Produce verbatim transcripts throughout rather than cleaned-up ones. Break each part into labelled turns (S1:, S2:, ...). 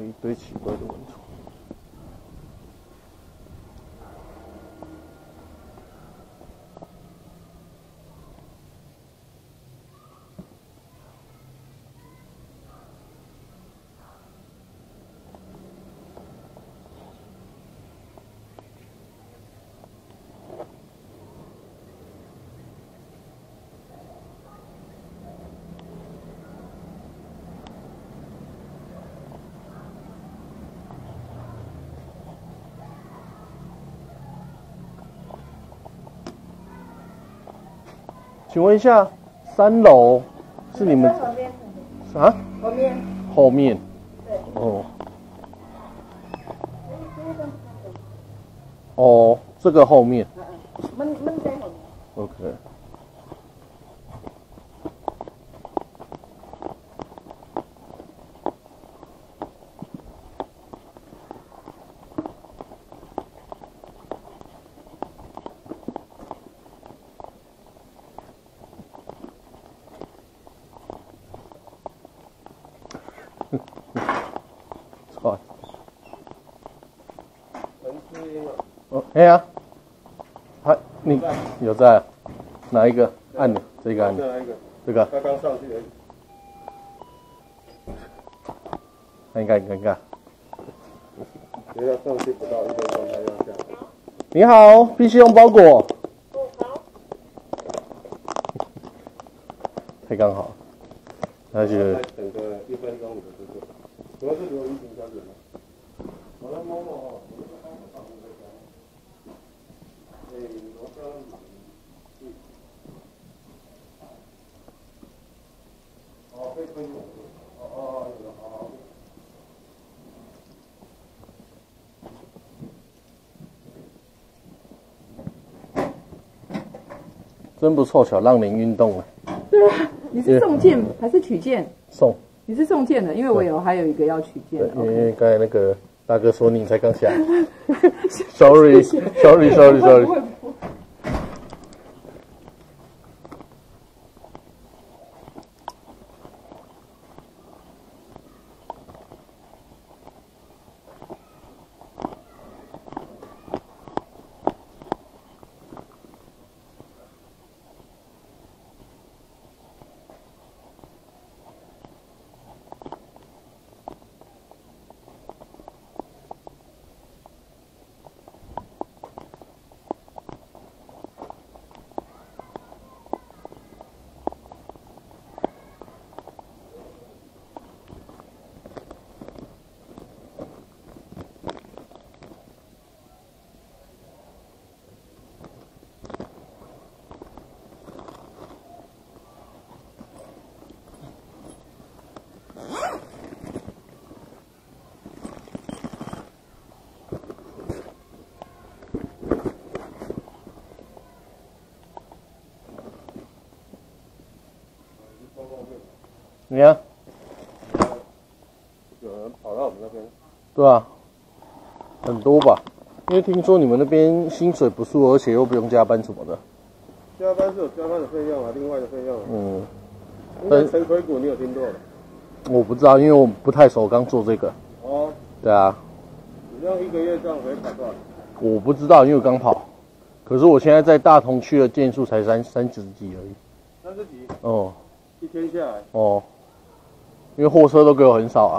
S1: 一堆奇怪的蚊虫。请问一下，三楼是你们啊？
S2: 后面。
S1: 后面。
S2: 对。
S1: 哦。哦，这个后面。
S2: 门门在后面。
S1: OK。错。哦，哎呀，他你有在哪一个按钮？这个按钮？
S3: 哪一个？
S1: 这个。
S3: 他刚上去而已。
S1: 看看看看。
S3: 因为他上去不到一分钟，他要下来。
S1: 你好 ，P C 用包裹。
S2: 好。
S1: 太刚好。那就
S3: 等个一分钟你就知道。主要是留一瓶小姐吗？我来摸摸哦，我这个刚好上午在家。哎，我刚嗯。哦，可以分我。哦哦哦，有的，好好。
S1: 真不凑巧，让您运动了。
S4: 对啊，你是送件还是取件？
S1: 送。
S4: 你是送件的，因为我有还有一个要取件。
S1: 对，因为刚才那个大哥说你才刚下来。Sorry，Sorry，Sorry，Sorry。你看，
S3: 有人跑到我们那边。
S1: 对啊，很多吧？因为听说你们那边薪水不错，而且又不用加班什么的。
S3: 加班是有加班的费用啊，另外的费用。
S1: 嗯。
S3: 但陈水谷你有听过吗？
S1: 我不知道，因为我不太熟，刚做这个。
S3: 哦。
S1: 对啊。
S3: 你这样一个月这样可以跑多少？
S1: 我不知道，因为我刚跑。可是我现在在大同区的件数才三三十几而已。
S3: 三十几？
S1: 哦。
S3: 一天下来。
S1: 哦。因为货车都给我很少啊。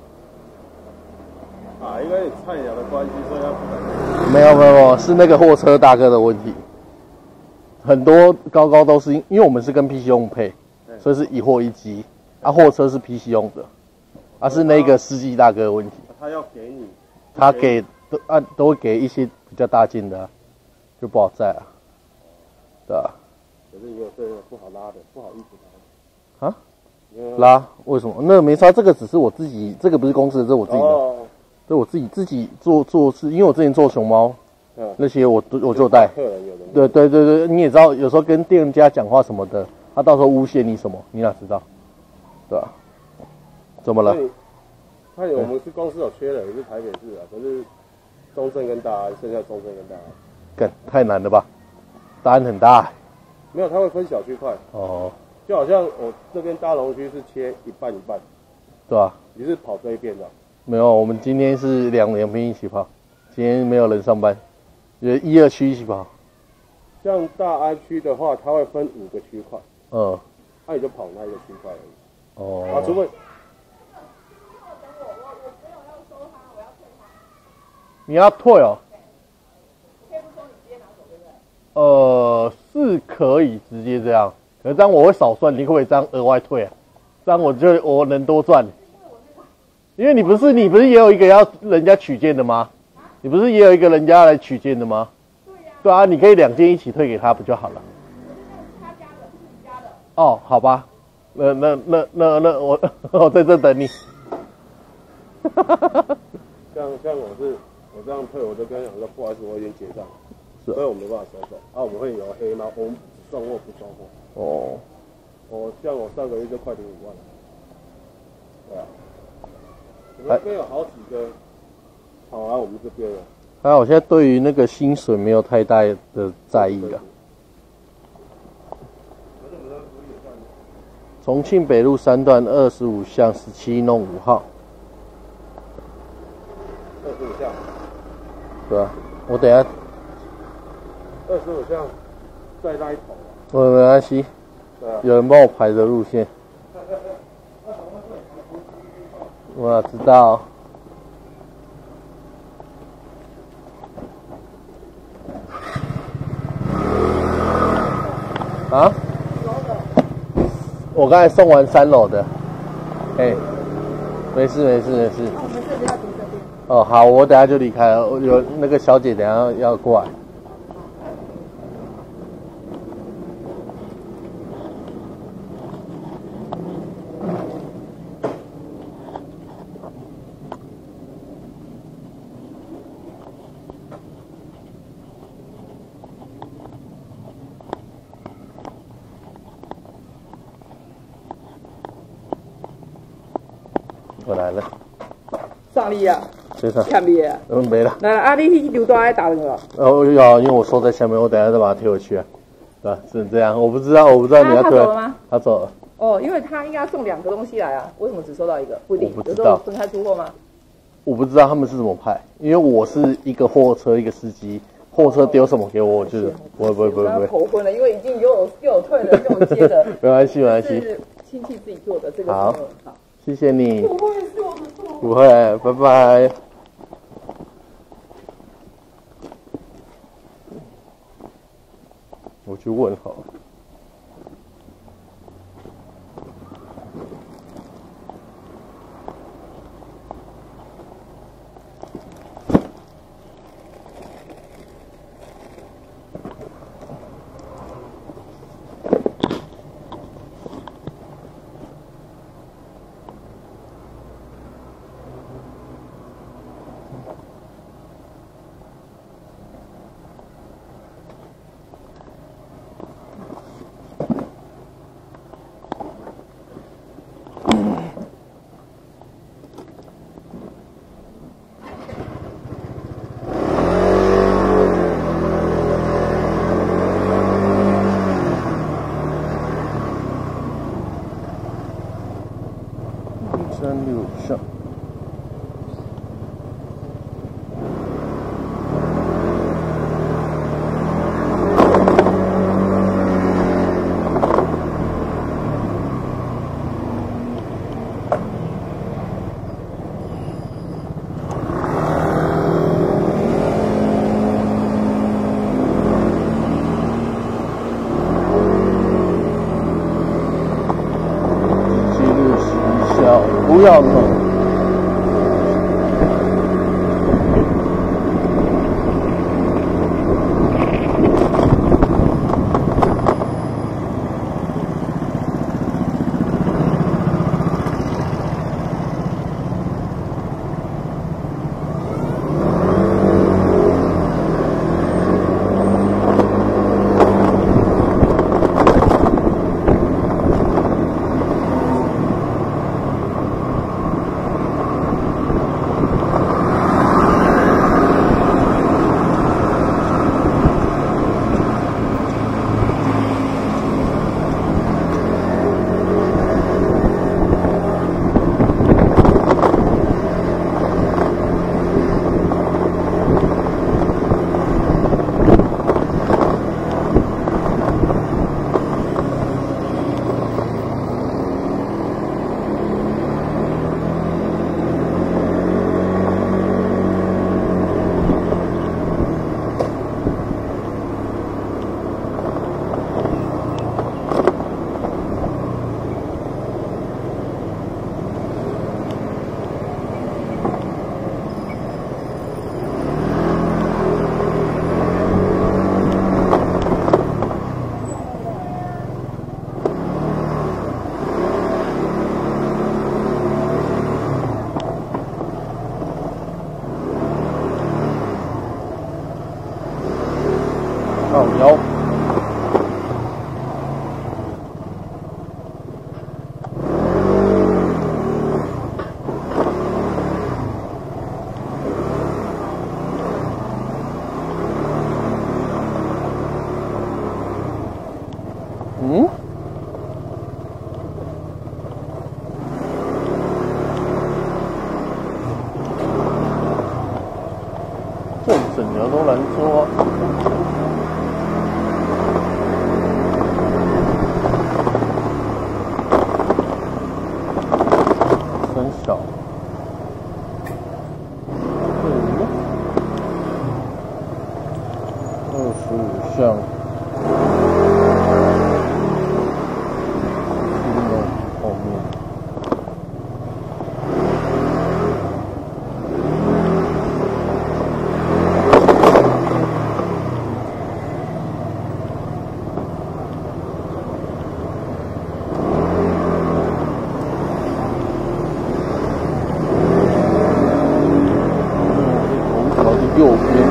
S3: 啊，应该有菜鸟的关系，所以他不敢。
S1: 没有没有没有，是那个货车大哥的问题。很多高高都是因，因为我们是跟 P C 用配，所以是一货一机。啊，货车是 P C 用的，啊是那个司机大哥的问题。
S3: 他要给你，
S1: 他给都按都会给一些比较大件的、啊，就不好载啊。对啊。
S3: 可是也有这个不好拉的，不好意思拉。
S1: 啊？拉？为什么？那没差，这个只是我自己，这个不是公司的，这是我自己的。哦。对，我自己自己做做事，因为我之前做熊猫，嗯，那些我都我就带。
S3: 客人有的。
S1: 对对对对，你也知道，有时候跟店家讲话什么的，他到时候诬陷你什么，你哪知道？对吧？怎么了？
S3: 他有我们是公司有缺人，也是台北市啊，可是中正跟大安，剩下中正跟大安。
S1: 干，太难了吧？大安很大。
S3: 没有，他会分小区块。哦。就好像我这边大龙区是切一半一半。
S1: 对啊。
S3: 你是跑这一边的。
S1: 没有，我们今天是两两边一起跑，今天没有人上班，有一二区一起跑。
S3: 像大安区的话，它会分五个区块，
S1: 嗯，
S3: 那你就跑那一个区块而已。
S1: 哦。
S3: 啊，除非
S1: 你要退哦。呃，是可以直接这样，可是这样我会少算，你可不可以这样额外退啊？这样我就我能多赚。因为你不是你不是也有一个要人家取件的吗？你不是也有一个人家来取件的吗？对啊，你可以两件一起退给他不就好了？哦，好吧，那那那那那我我在这等你。
S3: 像像我是我这样退，我就跟他讲说，不好意思，我已经结账了，所以我没办法收手。啊，我们会有黑猫，我们只送货不收货。
S1: 哦，
S3: 我像我上个月就快点五万了。对啊，我们这边有好几个跑来我们这边了。
S1: 还好，我现在对于那个薪水没有太大的在意了。重庆北路三段二十五巷十七弄五号。
S3: 二十五巷。
S1: 对啊，我等一下。
S3: 二十五巷再拉一头啊。
S1: 我没关系。
S3: 对啊。
S1: 有人帮我排的路线。我知道。啊？我刚才送完三楼的，哎、欸，没事没事没事。
S2: 那我们这里要停这边。
S1: 哦，好，我等下就离开了。有那个小姐等下要过来。我来了，
S4: 上力啊，
S1: 先生，
S4: 看别啊，
S1: 嗯，没了。
S4: 来啊，你去留大来打人了。
S1: 哦，有啊，因为我收在下面，我等下再把它推回去啊。对吧？是这样，我不知道，我不知道你要
S4: 他
S1: 推。
S4: 走了吗？
S1: 他走了。
S4: 哦，因为他应该送两个东西来啊，为什么只收到一个？不一定，
S1: 我不知道
S4: 有时候分开出货吗？
S1: 我不知道他们是怎么派，因为我是一个货车一个司机，货车丢什么给我，我就是不会不会不会不会。
S4: 头昏了，因为已经又有又有退了，又有接的。
S1: 没关系没关系。
S4: 是亲戚自己做的，这个
S1: 好，
S4: 好，
S1: 谢谢你。
S2: 不会是我的错。
S1: 不会，拜拜。我去问好了。三六上。不要弄。 这种诊疗都难做啊。很小。嗯，二十五项。后面。右边，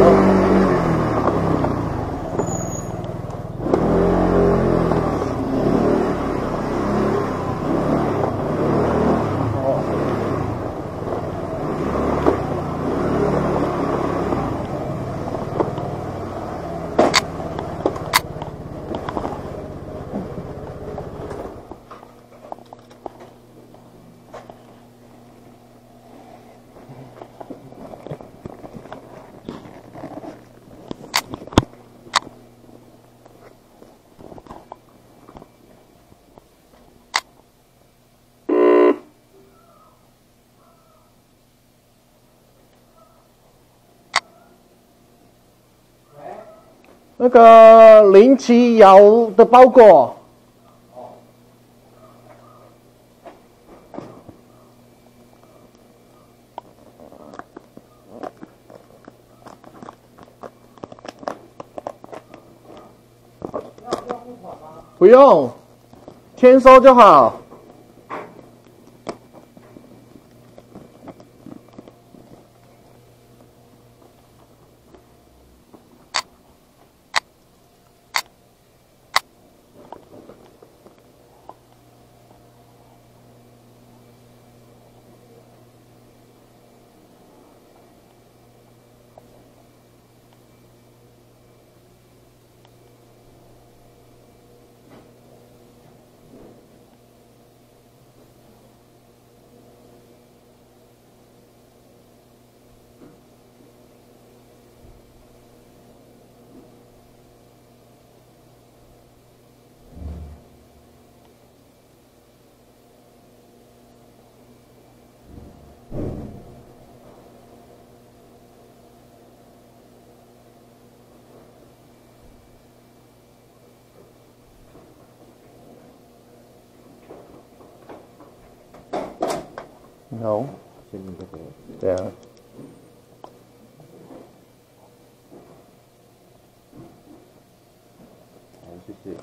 S1: 那个林奇瑶的包裹。不用，签收就好。No， 对啊。
S3: 好，谢谢。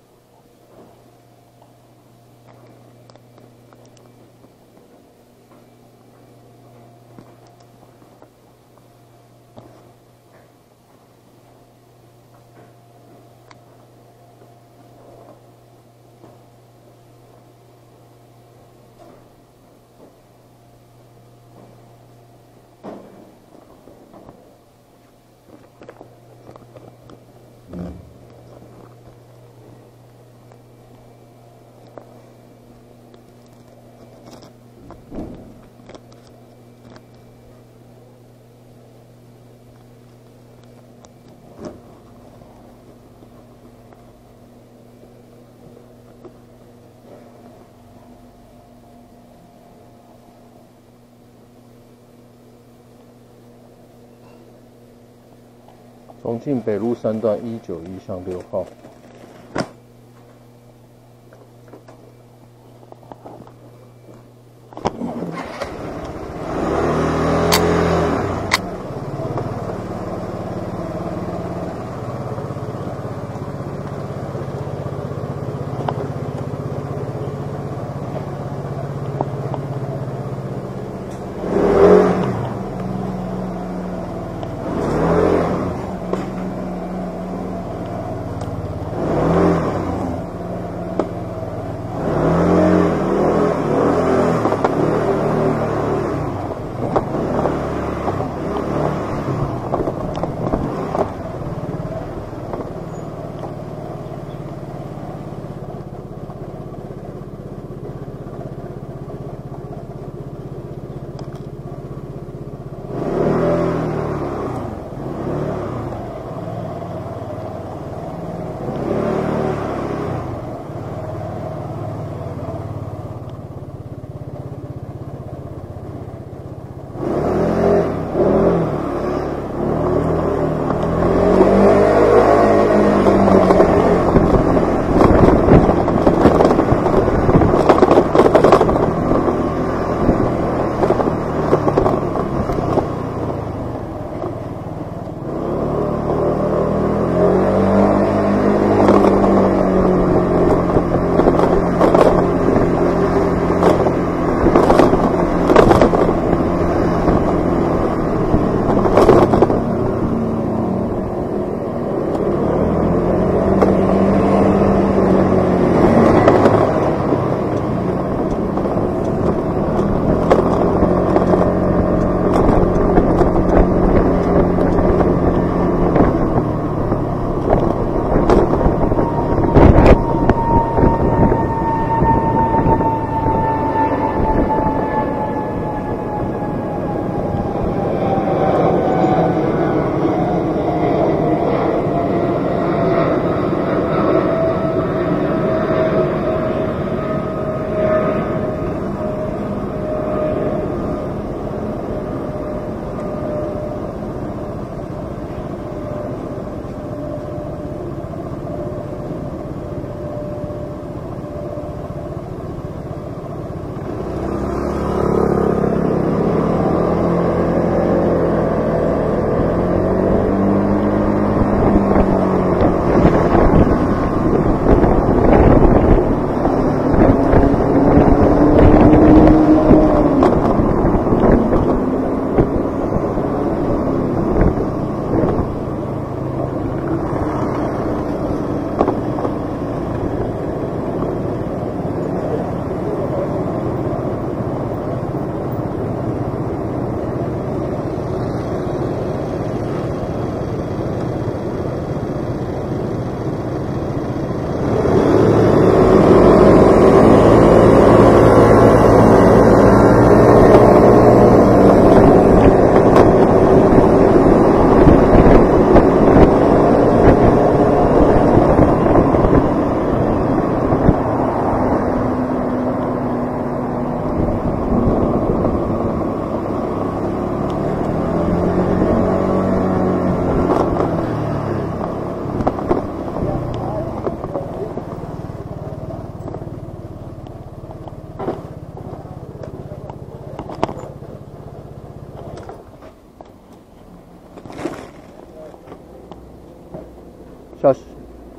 S1: 重庆北路三段一九一巷六号。 小心。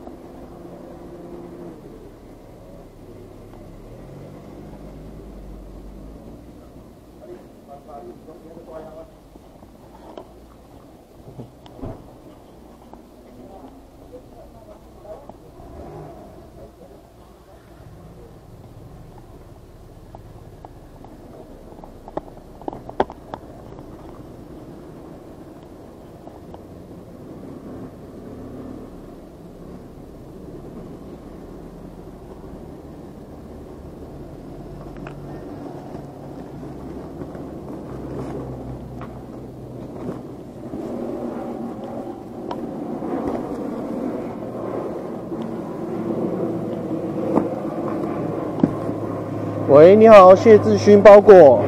S1: 喂，你好，谢志勋包裹。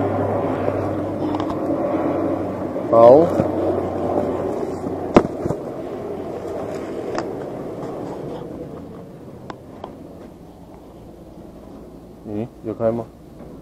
S1: 好。嗯，有开吗？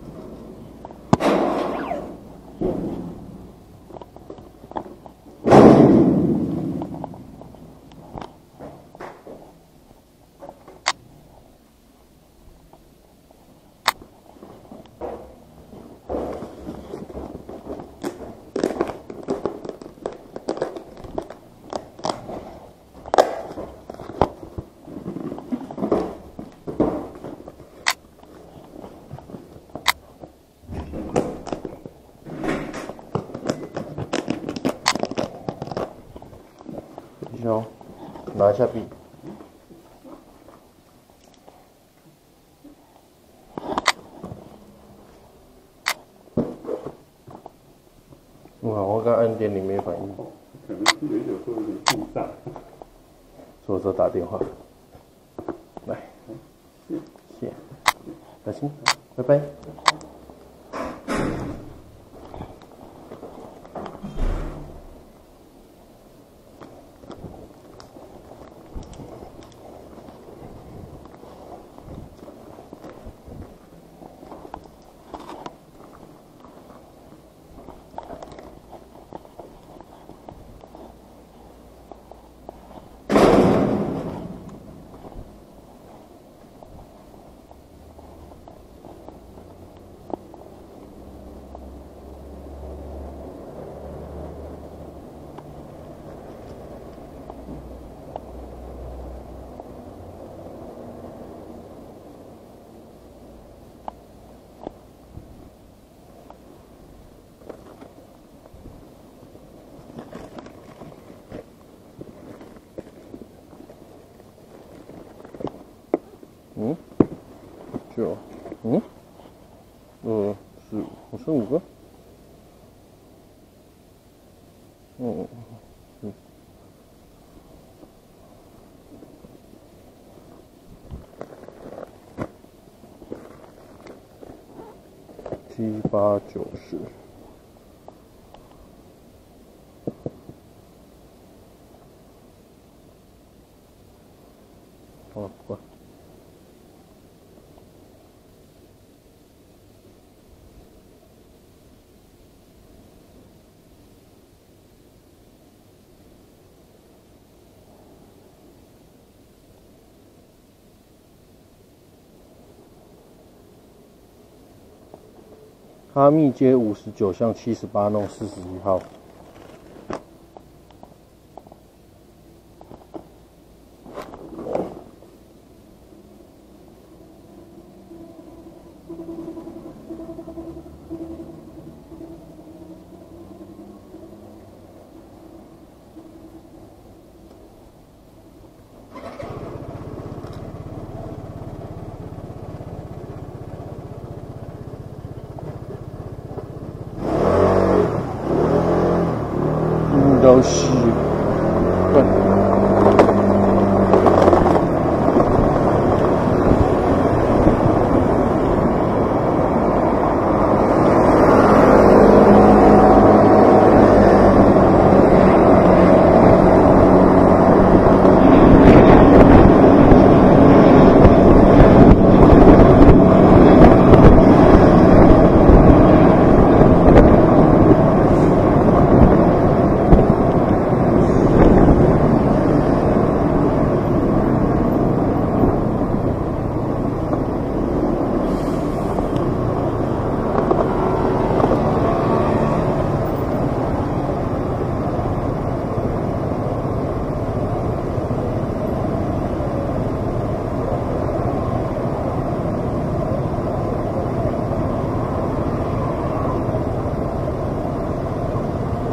S1: 哦，拿一下笔。哇，我刚按电铃没反应。
S3: 可能是有一点说有点故障。
S1: 所以说打电话。来，谢谢，小心，拜拜。嗯，九，嗯，二四五，我剩五个。嗯嗯。七八九十。好了，关。哈密街五十九巷七十八弄四十一号。都是。